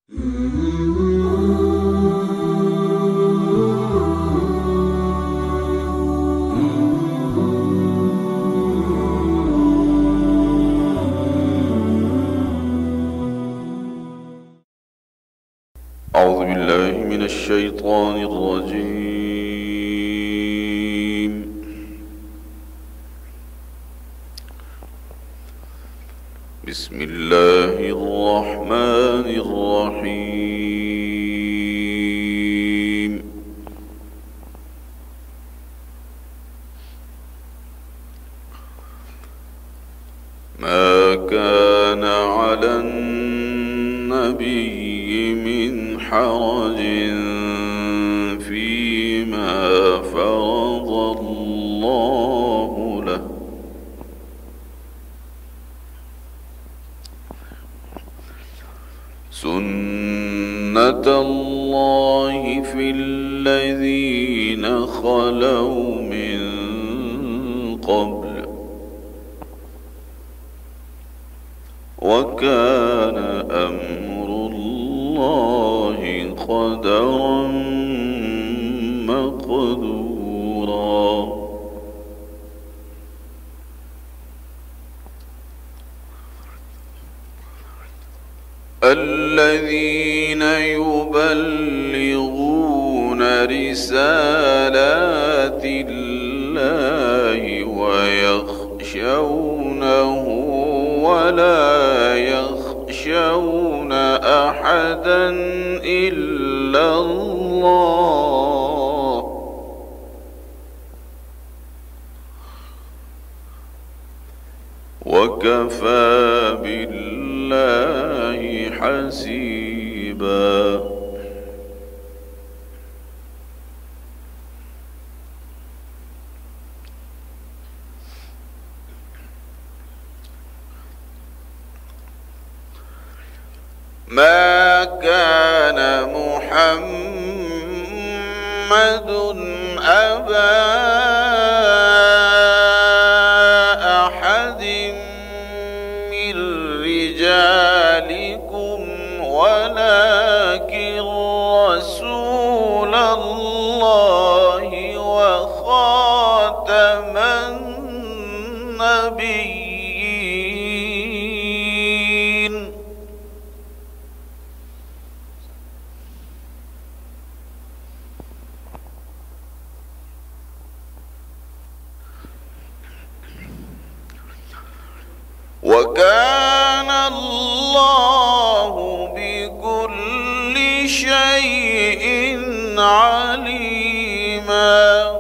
أعوذ بالله من الشيطان الرجيم. بسم الله الرحمن الرحيم. ما كان على النبي من حرج فيما فرض الله له، سنة الله في الذين خلوا من قبل، وكان أمر الله قدرا مقدورا. الذين يبلغون رسالات الله ويخشونه ولا يخشون أحدا إلا الله، وكفى بالله حسيبا. ما كان محمد أبا أحد من رجالكم ولكن رسول الله وخاتم النبيين. وكان الله بكل شيء عليما.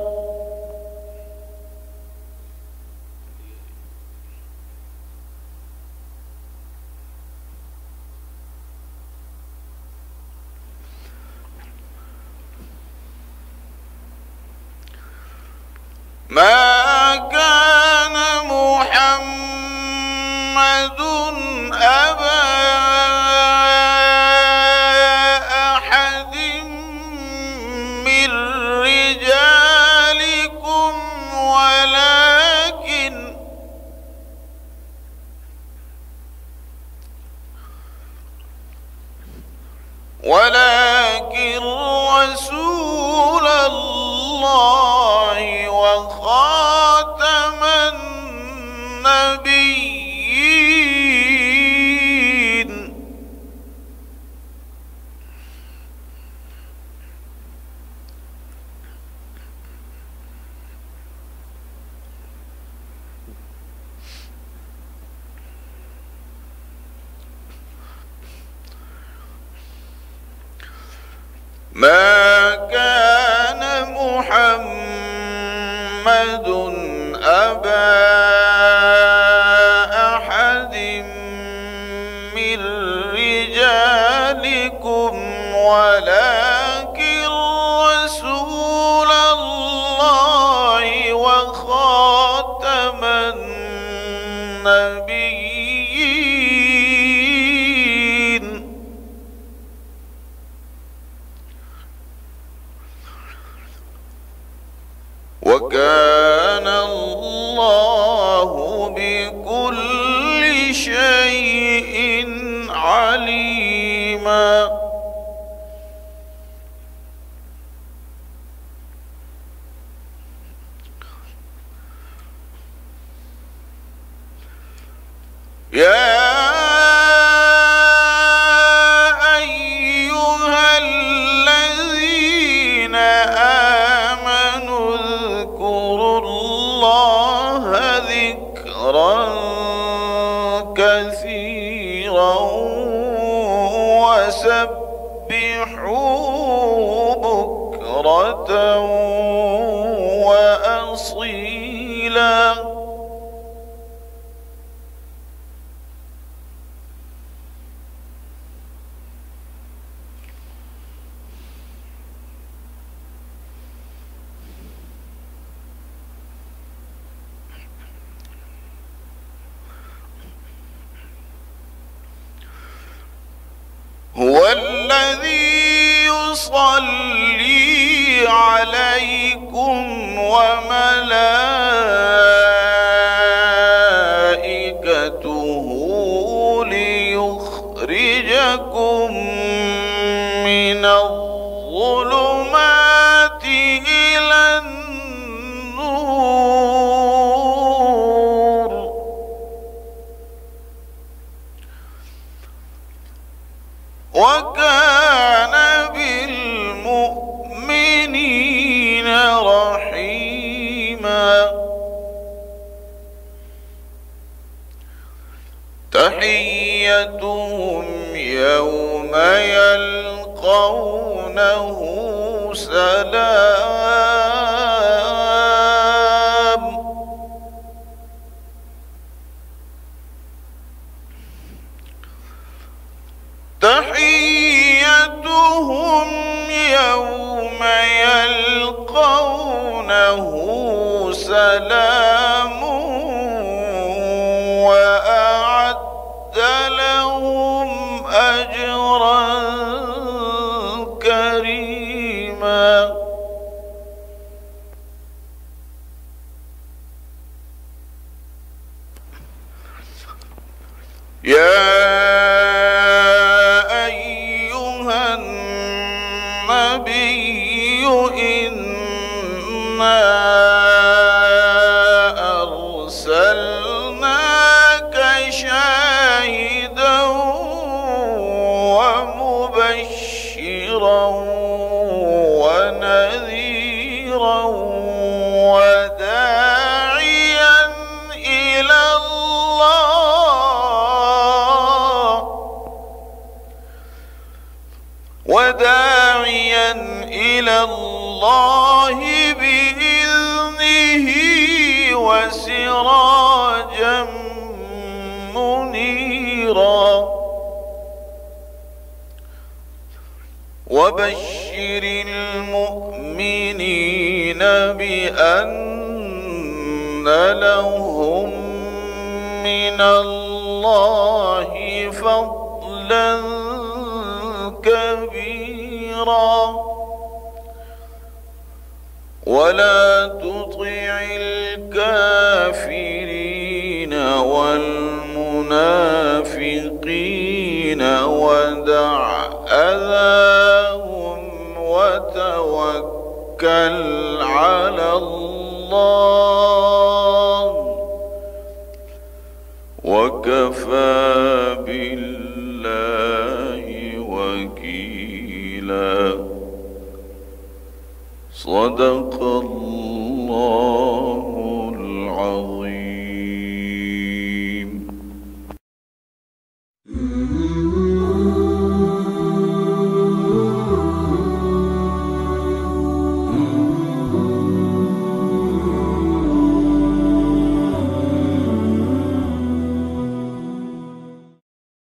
ما كان محمد أبا أحد من رجالكم ولكن رسول الله وخاتم النبيين. ما كان محمد أبا أحد من رجالكم ولكن رسول الله وخاتم النبيين. وكان الله بكل شيء عليما. وسبحوه بكرة وأصيلا. هو الذي يصلي عليكم وملائكته ليخرجكم من الظلمات إلى النور وكان بالمؤمنين رحيما. تحيتهم يوم يلقونه سلام. تحيتهم يوم يلقونه سلام وأعد لهم أجرا كريما. يا النبي إنا أرسلناك شاهدا ومبشرا ونذيرا وداعيا إلى الله بإذنه وسراجا منيرا. وبشر المؤمنين بأن لهم من الله فضلا كبيرا. ولا تطع الكافرين والمنافقين ودع أذاهم وتوكل على الله وكفى بالله وكيلا. صدق الله.